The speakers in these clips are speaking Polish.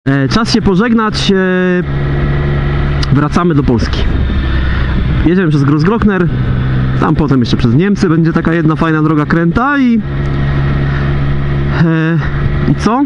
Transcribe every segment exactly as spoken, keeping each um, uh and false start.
Czas się pożegnać. Wracamy do Polski. Jedziemy przez Großglockner, tam potem jeszcze przez Niemcy będzie taka jedna fajna droga kręta i... I co?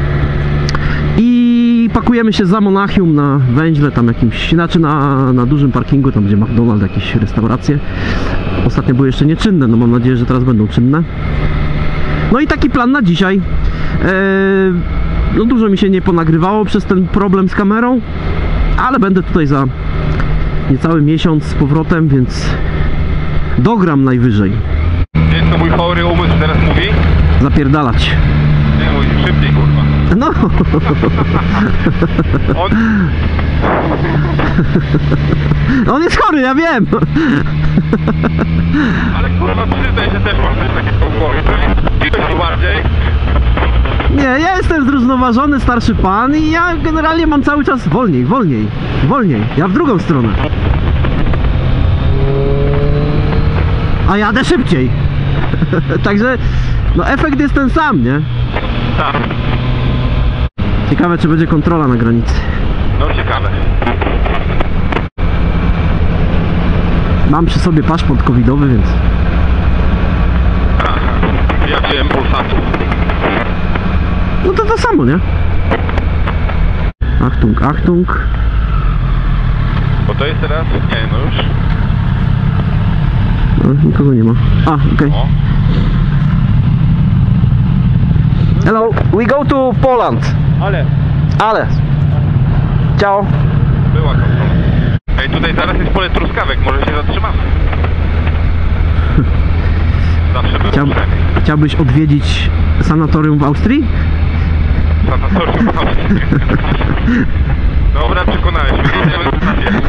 I pakujemy się za Monachium na węźle tam jakimś, znaczy na, na dużym parkingu, tam gdzie McDonald's, jakieś restauracje. Ostatnio były jeszcze nieczynne, no mam nadzieję, że teraz będą czynne. No i taki plan na dzisiaj. Eee, no dużo mi się nie ponagrywało przez ten problem z kamerą, ale będę tutaj za niecały miesiąc z powrotem, więc dogram najwyżej. Wiesz co mój chory umysł teraz mówi? Zapierdalać. Nie, mówi szybciej, kurwa. No. On... On jest chory, ja wiem. Ale kurwa przyznaj, że też masz coś takiego w głowie. Coś bardziej. Nie, ja jestem zrównoważony starszy pan i ja generalnie mam cały czas wolniej, wolniej, wolniej. Ja w drugą stronę. A jadę szybciej. Także, no efekt jest ten sam, nie? Tak. Ciekawe, czy będzie kontrola na granicy. No ciekawe. Mam przy sobie paszport covidowy, więc... Aha. Ja wziąłem Polsatu. No to to samo, nie? Achtung, Achtung. Bo to jest teraz... Nie, no już. No, nikogo nie ma. A, okej. Okay. O. Hello, we go to Poland. Ale. Ale. Ciao. Była kontrola. Ej, tutaj zaraz jest pole truskawek, może się zatrzymamy. Zawsze było Chciał, przynajmniej. chciałbyś odwiedzić sanatorium w Austrii? Sanatorium w Austrii. Dobra, przekonałeś mnie. Jedziemy do stację.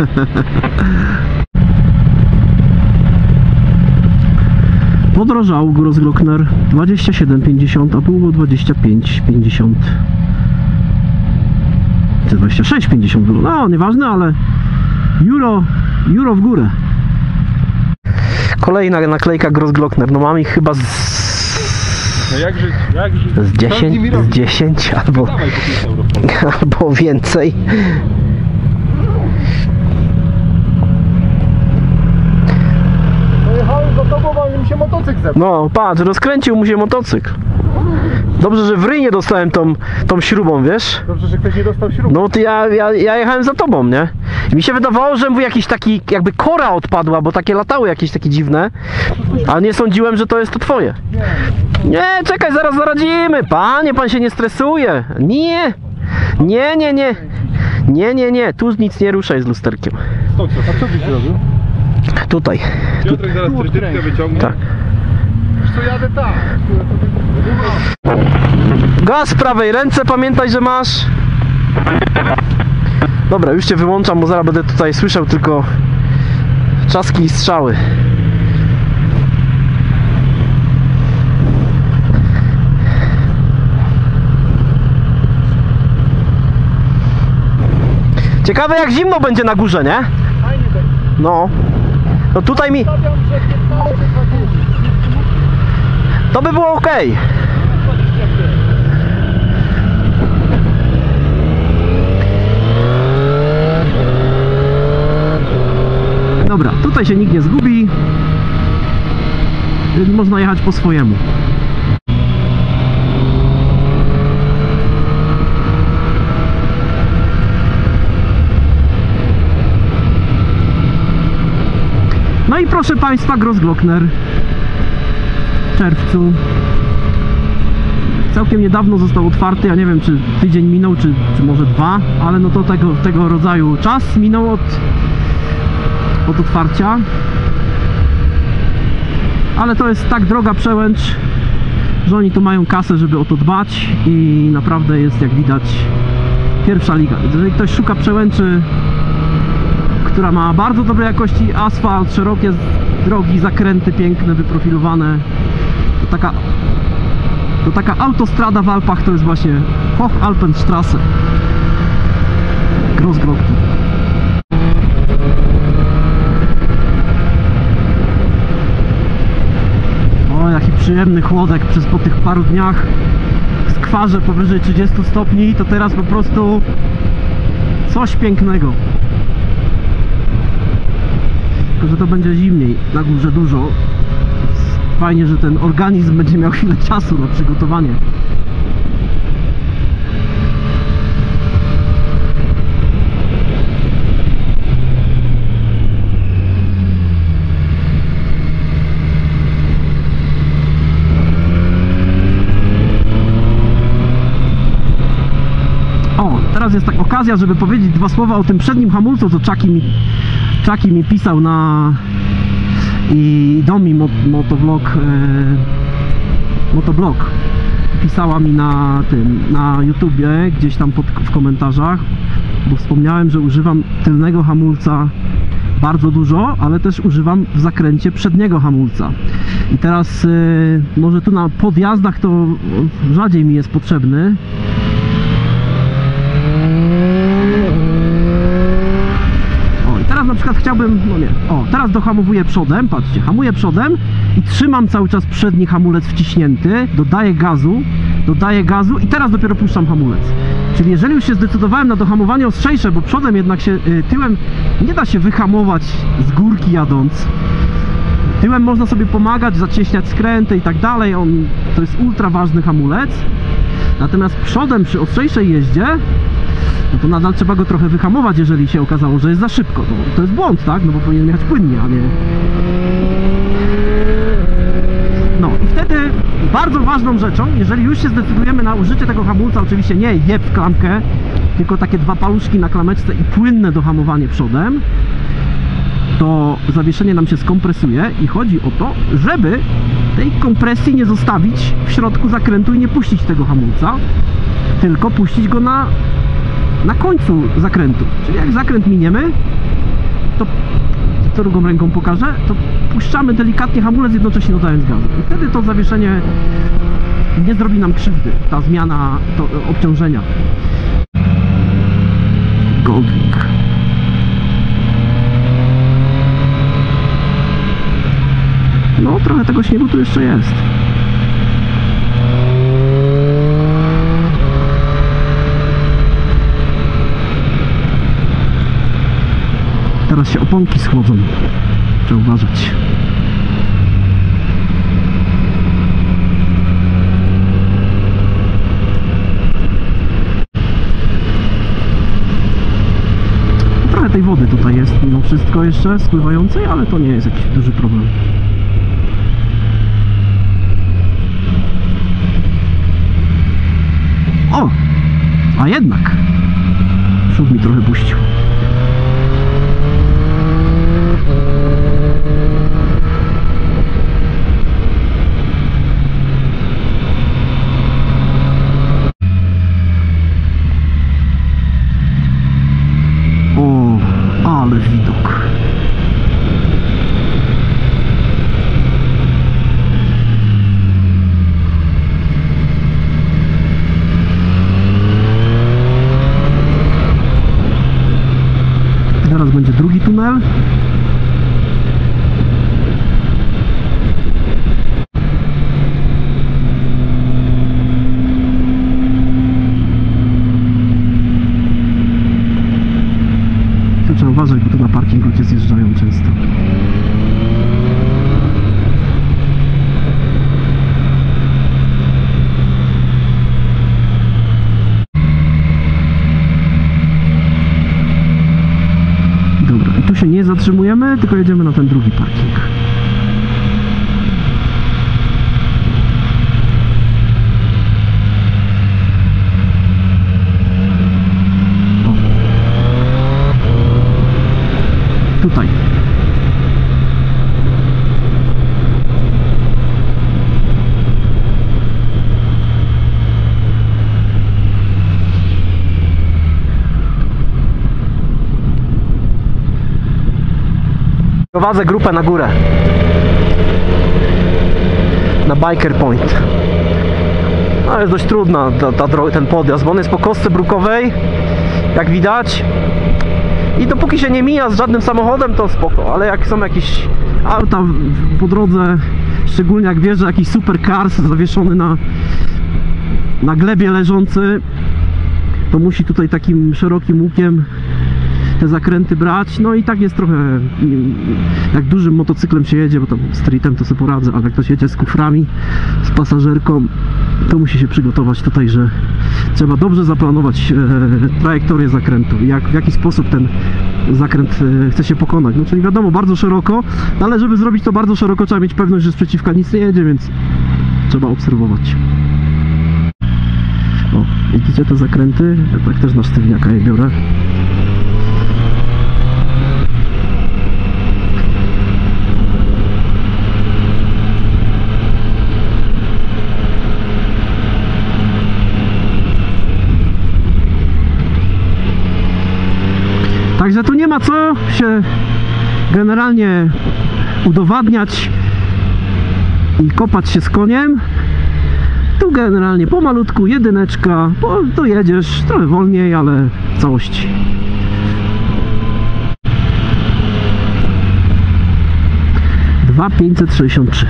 Podrożał Großglockner dwadzieścia siedem pięćdziesiąt, a pół było dwadzieścia pięć pięćdziesiąt. dwadzieścia sześć pięćdziesiąt było. No, nieważne, ale euro, euro w górę. Kolejna naklejka Großglockner. No mam ich chyba z... No jak żyć? Jak żyć? z dziesięć, z dziesięć albo, albo więcej. Jechałem za tobą, ale mi się motocykl zepsuł. No, patrz, rozkręcił mu się motocykl. Dobrze, że w ryj nie dostałem tą, tą śrubą, wiesz? Dobrze, że ktoś nie dostał śrub. No to ja, ja, ja jechałem za tobą, nie? I mi się wydawało, że mu jakiś taki, jakby kora odpadła, bo takie latały jakieś takie dziwne. Ale nie sądziłem, że to jest to twoje. Nie, czekaj, zaraz zaradzimy. Panie, pan się nie stresuje. Nie, nie, nie, nie. Nie, nie, nie, tu nic nie ruszaj z lusterkiem. To co? A co byś zrobił? Tutaj. Piotrek zaraz trytytkę wyciągnie. Tak. Wiesz co, jadę tak. Gaz w prawej ręce, pamiętaj, że masz. Dobra, już cię wyłączam, bo zaraz będę tutaj słyszał tylko trzaski i strzały. Ciekawe, jak zimno będzie na górze, nie? Fajnie będzie. No. No tutaj mi... Stawiam, że piętnaście dwadzieścia. To by było ok. Dobra, tutaj się nikt nie zgubi. Można jechać po swojemu. No i proszę Państwa, Großglockner w czerwcu. Całkiem niedawno został otwarty, ja nie wiem, czy tydzień minął, czy, czy może dwa, ale no to tego, tego rodzaju czas minął od, od otwarcia. Ale to jest tak droga przełęcz, że oni tu mają kasę, żeby o to dbać i naprawdę jest, jak widać, pierwsza liga. Jeżeli ktoś szuka przełęczy, która ma bardzo dobrej jakości asfalt, szerokie drogi, zakręty piękne, wyprofilowane, to taka, to taka autostrada w Alpach to jest właśnie Hochalpenstrasse, Großglockner. O, jaki przyjemny chłodek przez po tych paru dniach z skwarze powyżej trzydziestu stopni, to teraz po prostu coś pięknego. Tylko że to będzie zimniej, na górze dużo. Fajnie, że ten organizm będzie miał chwilę czasu na przygotowanie. O, teraz jest tak okazja, żeby powiedzieć dwa słowa o tym przednim hamulcu, co Czaki mi, Czaki mi pisał na... i Domi Mot Motovlog e, Motoblog pisała mi na tym, na YouTubie, gdzieś tam pod, w komentarzach, bo wspomniałem, że używam tylnego hamulca bardzo dużo, ale też używam w zakręcie przedniego hamulca. I teraz e, może tu na podjazdach to rzadziej mi jest potrzebny. Teraz na przykład chciałbym, no nie, o, teraz dohamowuję przodem, patrzcie, hamuję przodem i trzymam cały czas przedni hamulec wciśnięty, dodaję gazu, dodaję gazu i teraz dopiero puszczam hamulec. Czyli jeżeli już się zdecydowałem na dohamowanie ostrzejsze, bo przodem jednak się, y, tyłem nie da się wyhamować z górki jadąc. Tyłem można sobie pomagać, zacieśniać skręty i tak dalej, on, to jest ultra ważny hamulec. Natomiast przodem przy ostrzejszej jeździe, no to nadal trzeba go trochę wyhamować, jeżeli się okazało, że jest za szybko. No, to jest błąd, tak? No bo powinien jechać płynnie, a nie... No i wtedy bardzo ważną rzeczą, jeżeli już się zdecydujemy na użycie tego hamulca, oczywiście nie jeb w klamkę, tylko takie dwa paluszki na klameczce i płynne dohamowanie przodem, to zawieszenie nam się skompresuje i chodzi o to, żeby tej kompresji nie zostawić w środku zakrętu i nie puścić tego hamulca, tylko puścić go na na końcu zakrętu. Czyli jak zakręt miniemy, to co drugą ręką pokażę, to puszczamy delikatnie hamulec, jednocześnie dodając gazu. I wtedy to zawieszenie nie zrobi nam krzywdy, ta zmiana to obciążenia. Goldwing. No, trochę tego śniegu tu jeszcze jest. Teraz się oponki schłodzą. Trzeba uważać. Trochę tej wody tutaj jest mimo wszystko jeszcze spływającej, ale to nie jest jakiś duży problem. O! A jednak! Przód mi trochę puścił. Ale widok. Zaraz będzie drugi tunel. Trzeba uważać, bo tu na parking ludzie zjeżdżają często. Dobra, i tu się nie zatrzymujemy, tylko jedziemy na ten drugi parking. Tutaj. Prowadzę grupę na górę. Na Biker Point. No jest dość trudna ta, ta, ten podjazd, bo on jest po kostce brukowej, jak widać. I dopóki się nie mija z żadnym samochodem, to spoko, ale jak są jakieś auta po drodze, szczególnie jak wjeżdża jakiś supercars zawieszony na, na glebie leżący, to musi tutaj takim szerokim łukiem te zakręty brać. No i tak jest trochę, jak dużym motocyklem się jedzie, bo tam streetem to sobie poradzę, ale jak ktoś jedzie z kuframi, z pasażerką, to musi się przygotować tutaj, że trzeba dobrze zaplanować e, trajektorię zakrętu, jak, w jaki sposób ten zakręt e, chce się pokonać. No czyli wiadomo, bardzo szeroko, ale żeby zrobić to bardzo szeroko, trzeba mieć pewność, że sprzeciwka nic nie jedzie, więc trzeba obserwować. O, widzicie te zakręty? Ja tak też na sztywniaka je biorę. Także tu nie ma co się generalnie udowadniać i kopać się z koniem. Tu generalnie pomalutku, jedyneczka, bo tu jedziesz trochę wolniej, ale w całości. dwa tysiące pięćset sześćdziesiąt trzy.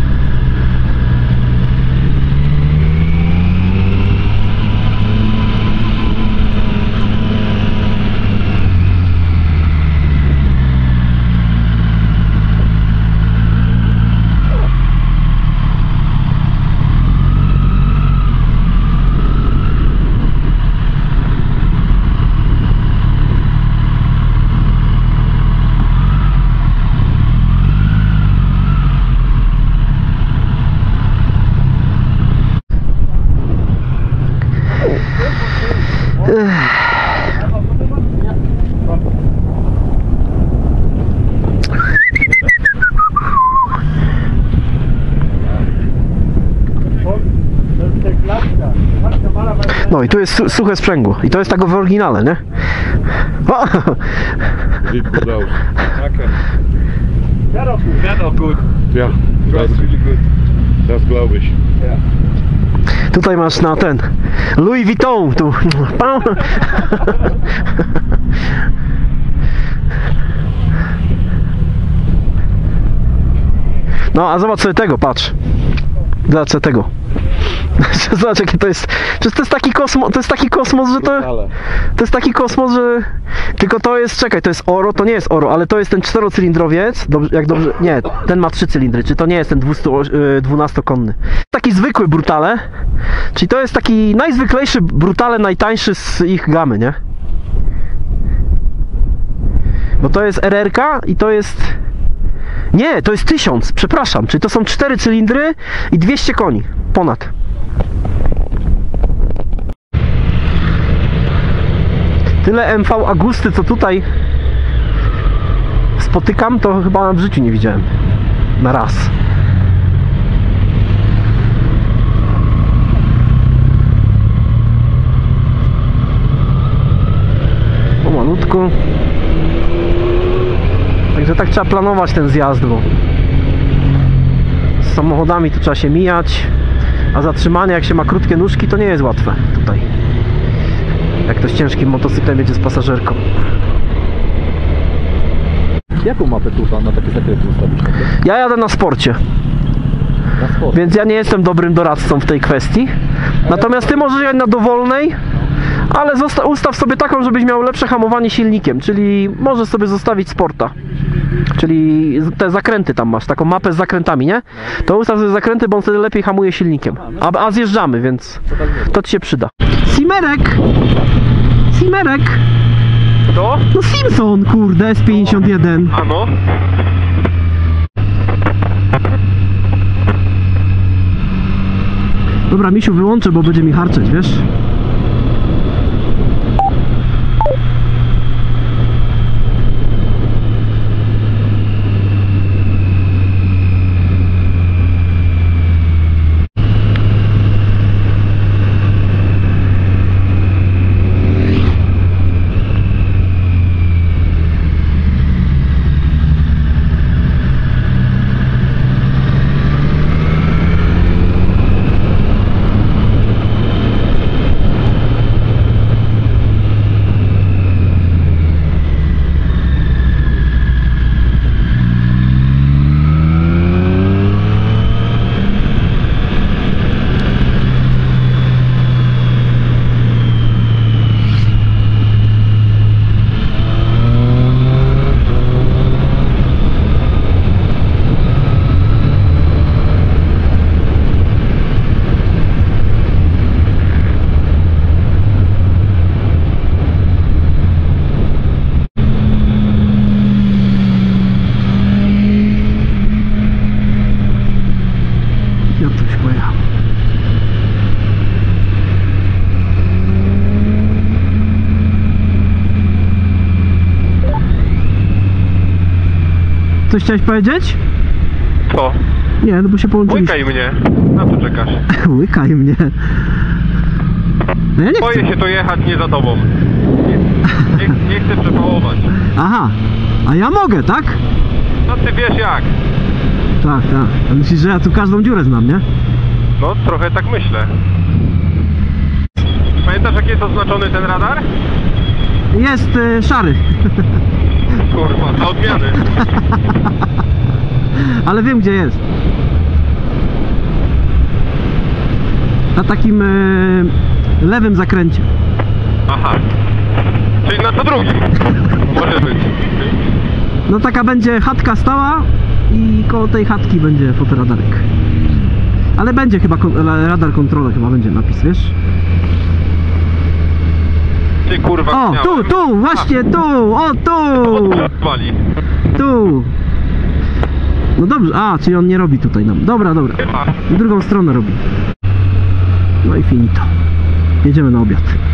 No i tu jest su suche sprzęgło i to jest tego w oryginale, nie? O! Okay. Fährt Fährt gut. Ja, das, really good. das glaube ich. Ja. Tutaj masz na ten Louis Vuitton tu. No a zobacz sobie tego, patrz. Zobacz sobie tego. Zobacz jakie to jest. Przecież to jest taki kosmos, to jest taki kosmos, że to. To jest taki kosmos, że. Tylko to jest, czekaj, to jest Oro, to nie jest Oro, ale to jest ten czterocylindrowiec. Dobrze, jak dobrze. Nie, ten ma trzy cylindry, czy to nie jest ten dwunastokonny. Taki zwykły Brutale. Czyli to jest taki najzwyklejszy Brutale, najtańszy z ich gamy, nie? Bo to jest R R ka i to jest. Nie, to jest tysiąc, przepraszam. Czyli to są cztery cylindry i dwieście koni. Ponad. Tyle M V Agusty, co tutaj spotykam, to chyba w życiu nie widziałem. Na raz. Pomalutku. Także tak trzeba planować ten zjazd, bo z samochodami to trzeba się mijać, a zatrzymanie, jak się ma krótkie nóżki, to nie jest łatwe tutaj. Jak ktoś ciężkim motocyklem jedzie z pasażerką. Jaką mapę tu pan na takie zakręty ustawić? Ja jadę na sporcie, Na sport. więc ja nie jestem dobrym doradcą w tej kwestii. Natomiast ty możesz jechać na dowolnej, ale ustaw sobie taką, żebyś miał lepsze hamowanie silnikiem, czyli możesz sobie zostawić sporta. Czyli te zakręty tam masz, taką mapę z zakrętami, nie? To ustaw sobie zakręty, bo on wtedy lepiej hamuje silnikiem. A, a zjeżdżamy, więc to ci się przyda. Simerek! Simerek! To? No Simpson, kurde, S pięćdziesiąt jeden. Ano? Dobra, Misiu, wyłączę, bo będzie mi harczeć, wiesz? Coś chciałeś powiedzieć? Co? Nie, no bo się połączyliśmy. Łykaj mnie. Na co czekasz? Łykaj mnie. No ja nie Boję chcę. się tu jechać nie za tobą. Nie, nie, nie chcę przepałować. Aha, a ja mogę, tak? No ty wiesz jak. Tak, tak. A myślisz, że ja tu każdą dziurę znam, nie? No trochę tak myślę. Pamiętasz jak jest oznaczony ten radar? Jest y, szary. Kurwa, dla odmiany. Ale wiem, gdzie jest. Na takim y, lewym zakręcie. Aha. Czyli na co drugim. Może być. No taka będzie chatka stała i koło tej chatki będzie fotoradarek. Ale będzie chyba kon- radar kontroler, chyba będzie napis, wiesz? Ty kurwa O, miałem. tu, tu, właśnie tu, o tu, Wali. tu. No dobrze, a, czyli on nie robi tutaj nam. Dobra, dobra. Chyba. W drugą stronę robi. No i finito. Jedziemy na obiad.